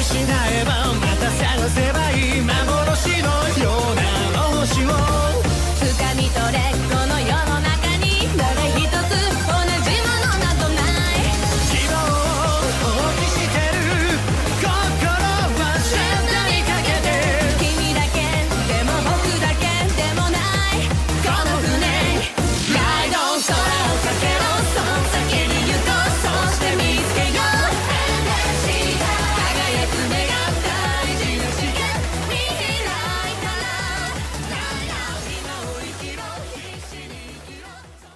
えばまた探せばいい幻のような星を掴み取れこの世の中に誰一つ同じものなどない希望を放棄してる心はシャッターにかけて君だけでも僕だけでもないこの船ガイド空をかけろその先に行こうそして見つけよう輝く目が大事な視点見開いたら今を生きろ必死に生きろ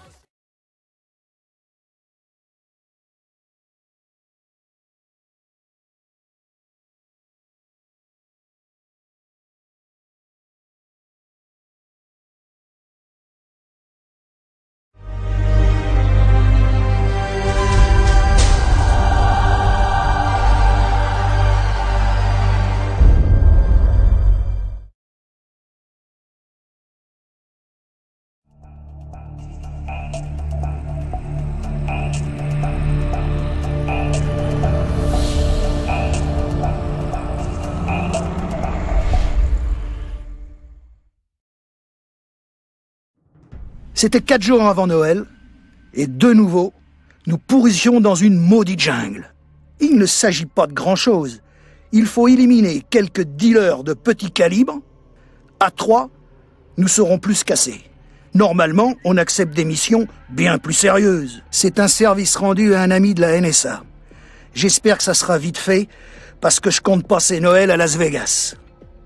C'était 4 jours avant Noël, et de nouveau, nous pourrissions dans une maudite jungle. Il ne s'agit pas de grand-chose. Il faut éliminer quelques dealers de petit calibre. À 3, nous serons plus cassés. Normalement, on accepte des missions bien plus sérieuses. C'est un service rendu à un ami de la NSA. J'espère que ça sera vite fait, parce que je compte passer Noël à Las Vegas.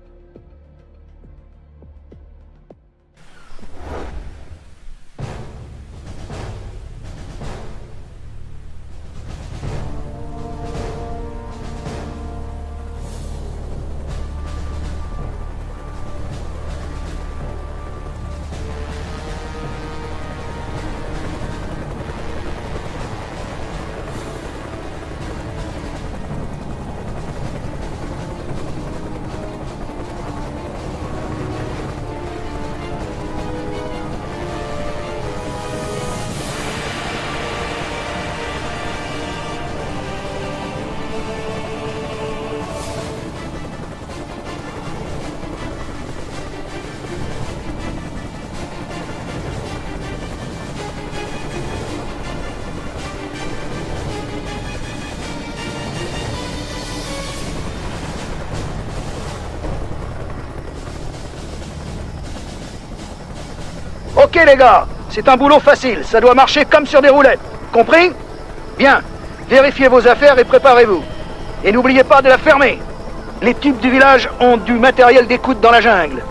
Ok les gars, c'est un boulot facile, ça doit marcher comme sur des roulettes. Compris? Bien, vérifiez vos affaires et préparez-vous. Et n'oubliez pas de la fermer. Les types du village ont du matériel d'écoute dans la jungle.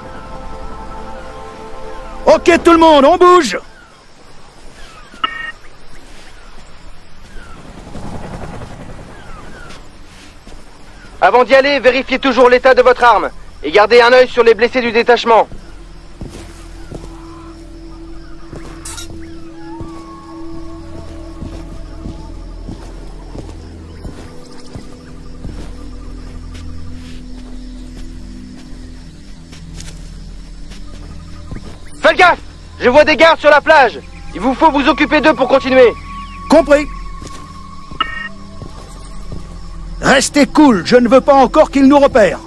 Ok tout le monde, on bouge! Avant d'y aller, vérifiez toujours l'état de votre arme et gardez un œil sur les blessés du détachement. Faites gaffe! Je vois des gardes sur la plage. Il vous faut vous occuper d'eux pour continuer. Compris. Restez cool, je ne veux pas encore qu'ils nous repèrent.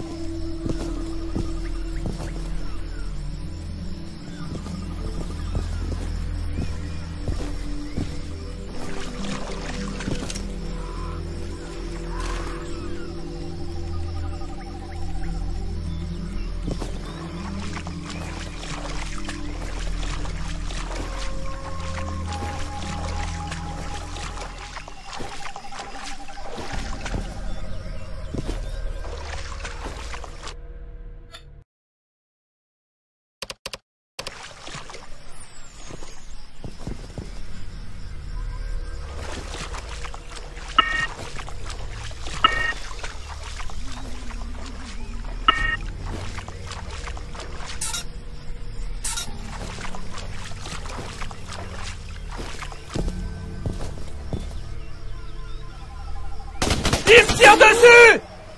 Il me tire dessus!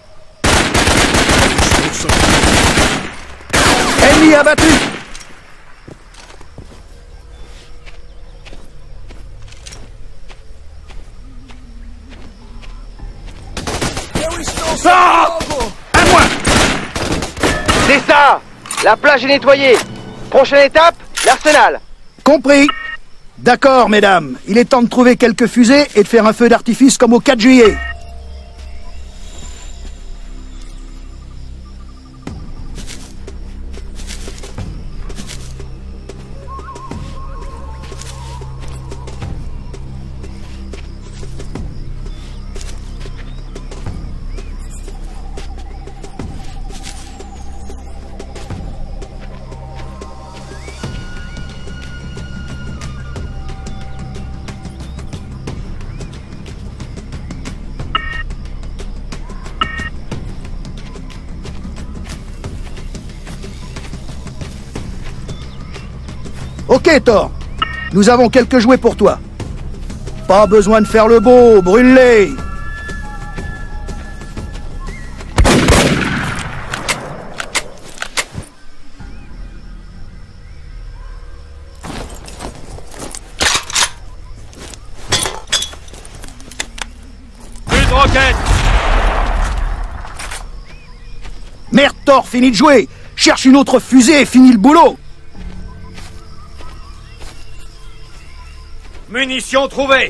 Ennemi abattu! Ah! À moi! C'est ça! La plage est nettoyée. Prochaine étape, l'arsenal. Compris. D'accord, mesdames. Il est temps de trouver quelques fusées et de faire un feu d'artifice comme au 4 juillet. Ok, Thor. Nous avons quelques jouets pour toi. Pas besoin de faire le beau, brûle-les. Plus de roquettes! Merde, Thor, fini de jouer. Cherche une autre fusée et finis le boulot. Munitions trouvées!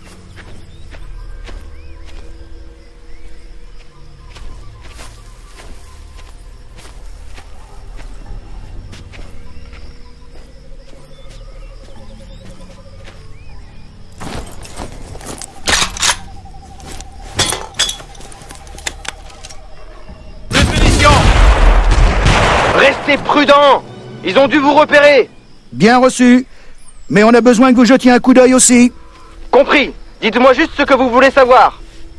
Plus de munitions! Restez prudents. Ils ont dû vous repérer. Bien reçu. Mais on a besoin que vous jetiez un coup d'œil aussi. Compris. Dites-moi juste ce que vous voulez savoir.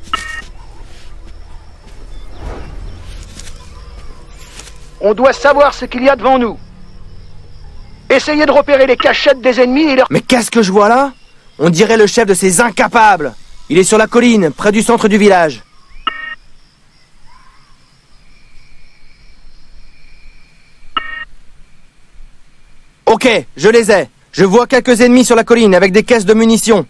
On doit savoir ce qu'il y a devant nous. Essayez de repérer les cachettes des ennemis et leur... Mais qu'est-ce que je vois là? On dirait le chef de ces incapables. Il est sur la colline, près du centre du village. Ok, je les ai. Je vois quelques ennemis sur la colline avec des caisses de munitions.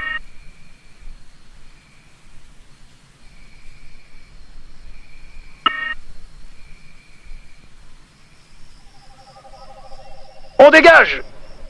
On dégage!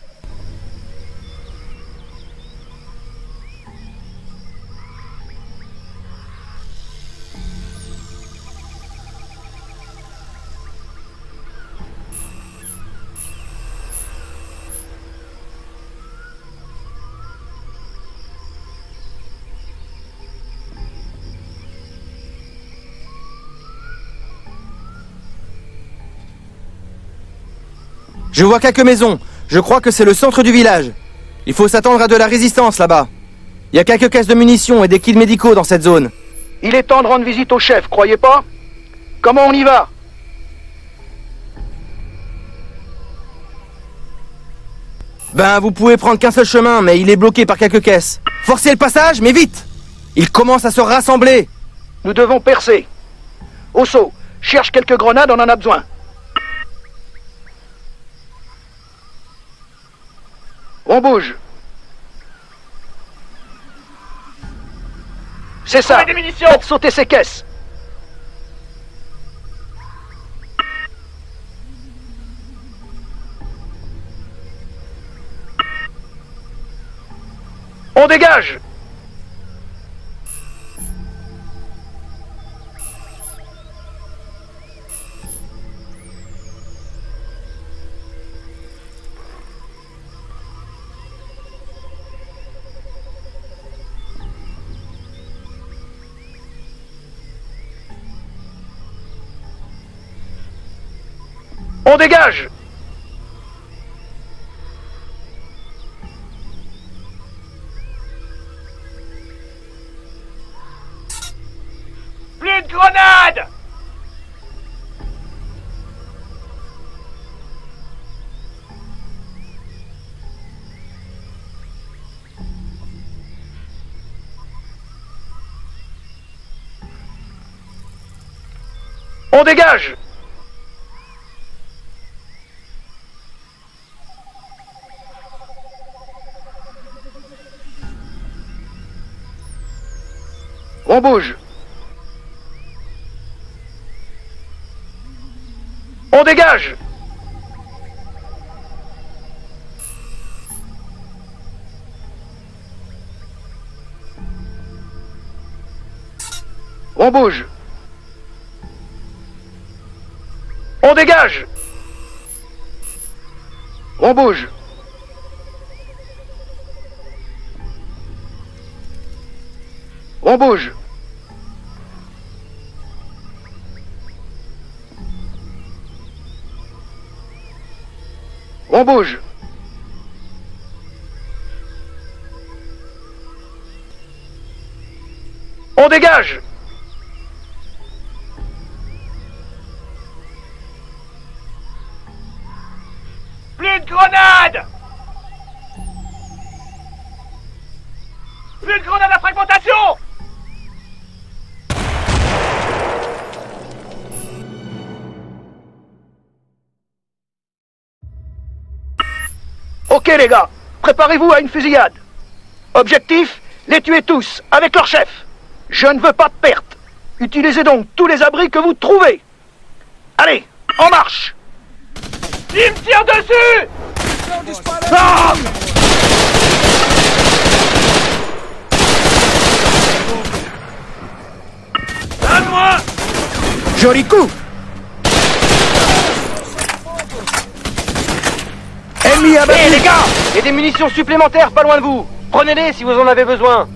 Je vois quelques maisons. Je crois que c'est le centre du village. Il faut s'attendre à de la résistance là-bas. Il y a quelques caisses de munitions et des kits médicaux dans cette zone. Il est temps de rendre visite au chef, croyez pas? Comment on y va? Ben, vous pouvez prendre qu'un seul chemin, mais il est bloqué par quelques caisses. Forcez le passage, mais vite! Ils commencent à se rassembler. Nous devons percer. Osso, cherche quelques grenades, on en a besoin. On bouge. C'est ça. Des munitions. Faites sauter ces caisses. On dégage. On dégage! Plus de grenades! On dégage! On bouge. On dégage! On bouge! On dégage! On bouge! On bouge! On bouge! On dégage! Plus de grenades! Plus de grenades à fragmentation! Ok les gars, préparez-vous à une fusillade. Objectif, les tuer tous, avec leur chef. Je ne veux pas de perte. Utilisez donc tous les abris que vous trouvez. Allez, en marche! Il me tire dessus! Ah! Donne-moi! Joli coup! Ennemi abattu! Hé les gars! Il y a des munitions supplémentaires pas loin de vous! Prenez-les si vous en avez besoin!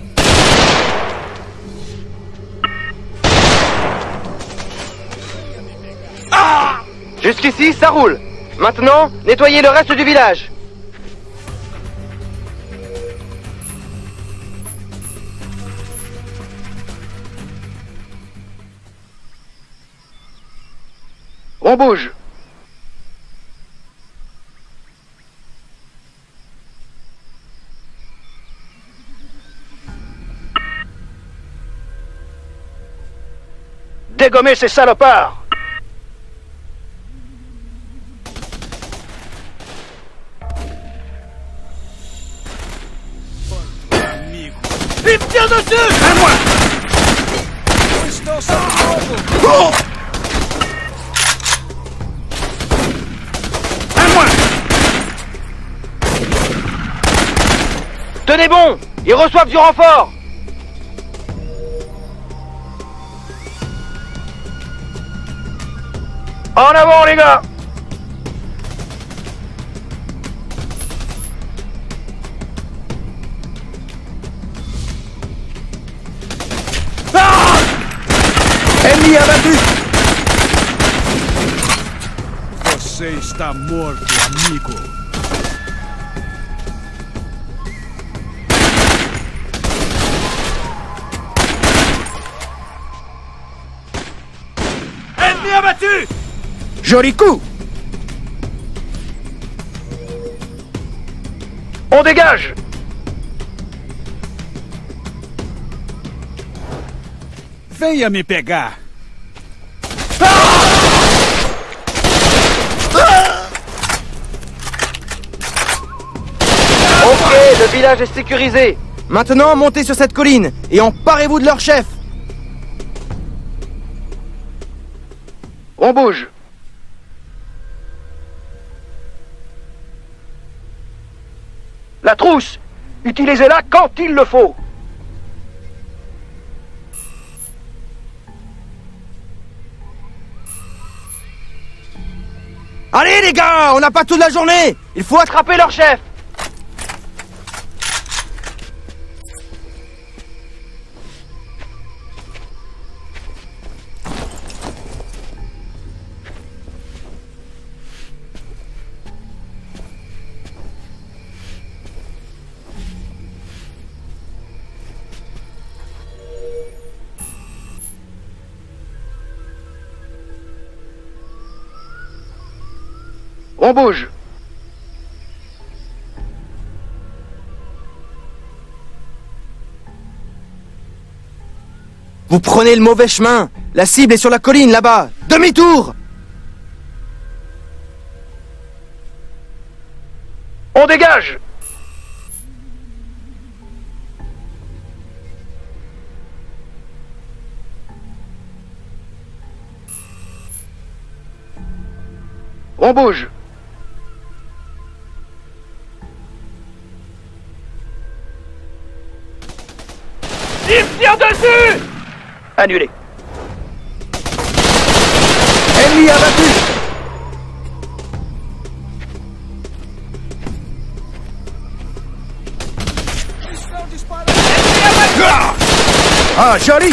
Jusqu'ici, ça roule. Maintenant, nettoyez le reste du village. On bouge. Dégommez ces salopards! Il me tire dessus! À moi! Oh! À moi! Tenez bon! Ils reçoivent du renfort! En avant les gars! Ah! Ennemi abattu! Você está morto, amigo. Ennemi abattu! Joli coup! On dégage! Venha me pegar. Ok, le village est sécurisé. Maintenant, montez sur cette colline et emparez-vous de leur chef. On bouge. La trousse! Utilisez-la quand il le faut! Allez les gars, on n'a pas toute la journée. Il faut Attrapez leur chef! On bouge. Vous prenez le mauvais chemin. La cible est sur la colline là-bas. Demi-tour. On dégage! On bouge. Il me tire dessus! Annulé. Ennemi abattu. Ah, joli.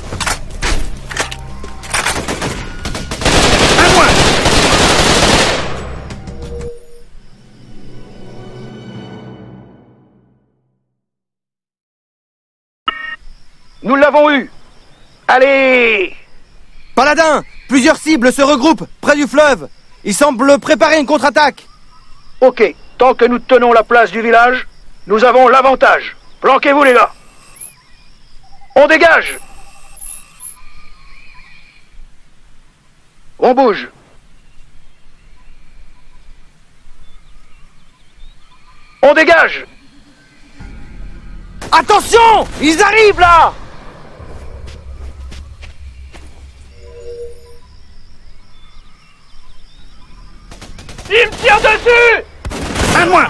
Un moins. Nous l'avons eu. Allez! Paladin! Plusieurs cibles se regroupent près du fleuve. Ils semblent préparer une contre-attaque. Ok, tant que nous tenons la place du village, nous avons l'avantage. Planquez-vous, les gars. On dégage. On bouge. On dégage. Attention! Ils arrivent là! Il me tire dessus! Un moins.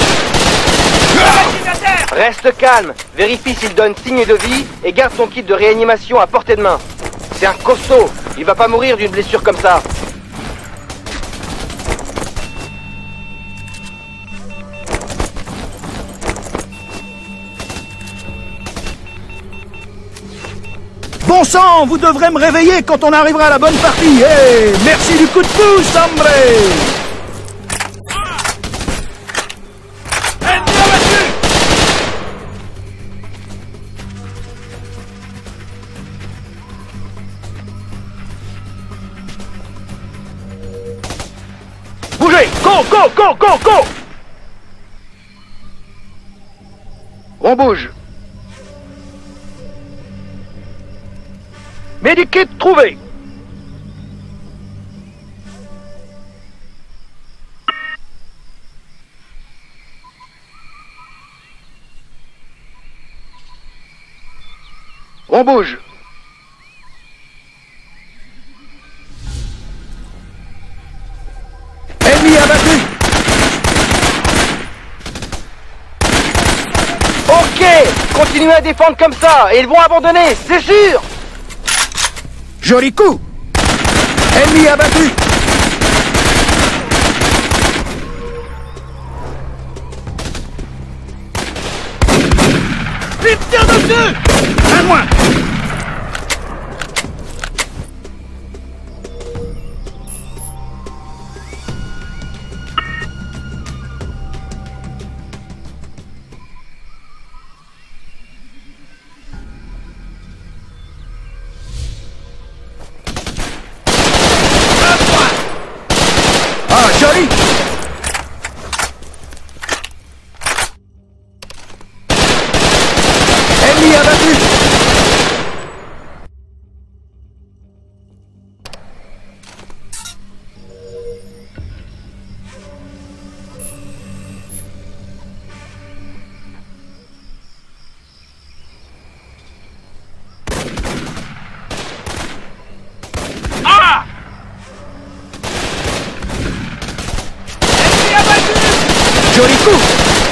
Reste calme, vérifie s'il donne signe de vie et garde son kit de réanimation à portée de main. C'est un costaud, il va pas mourir d'une blessure comme ça. Bon sang, vous devrez me réveiller quand on arrivera à la bonne partie. Hey, merci du coup de pouce, hombre. Ennemi abattu! Bougez. Go, go, go, go, go. On bouge. Medikit trouvé. On bouge. Ennemi abattu. Ok, continuez à défendre comme ça et ils vont abandonner, c'est sûr. Joli coup. Ennemi abattu. Il me tire dessus! Un moins. Ah, joli. Ennemi abattu. Ah! Ennemi abattu! Joli coup.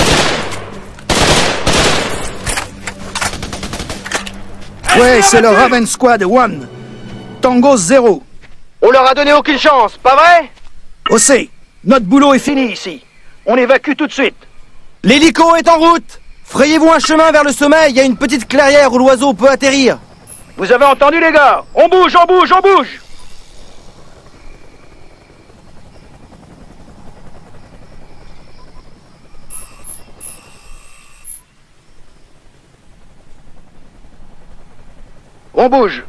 Ouais, c'est le Raven Squad 1. Tango 0. On leur a donné aucune chance, pas vrai? OC, notre boulot est fini ici. On évacue tout de suite. L'hélico est en route! Frayez-vous un chemin vers le sommet, il y a une petite clairière où l'oiseau peut atterrir. Vous avez entendu, les gars? On bouge, on bouge, on bouge. On bouge.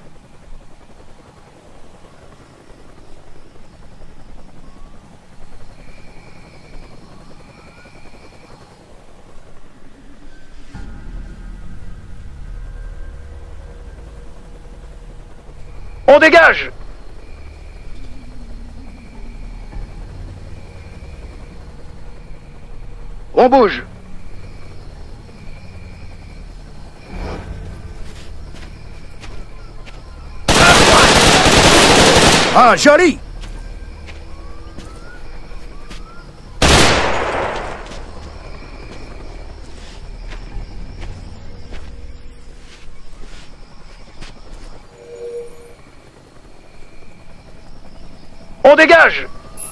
On dégage. On bouge. Ah, joli. On dégage!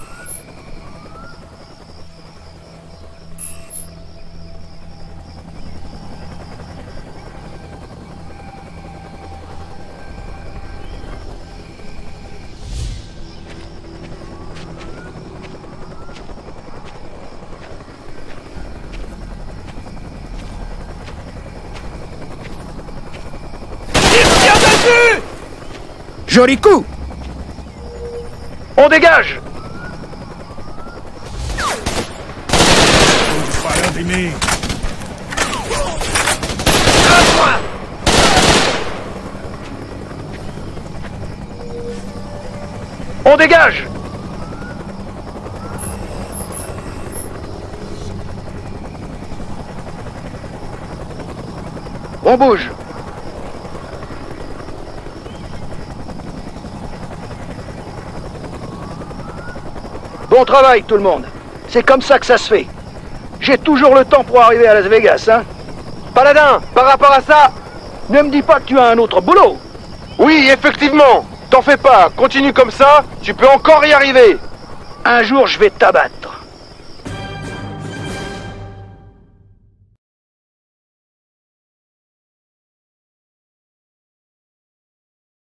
Joli coup! On dégage! Fire de mim. On dégage! On bouge! Bon travail tout le monde. C'est comme ça que ça se fait. J'ai toujours le temps pour arriver à Las Vegas, hein. Paladin, par rapport à ça, ne me dis pas que tu as un autre boulot. Oui, effectivement. T'en fais pas. Continue comme ça, tu peux encore y arriver. Un jour, je vais t'abattre.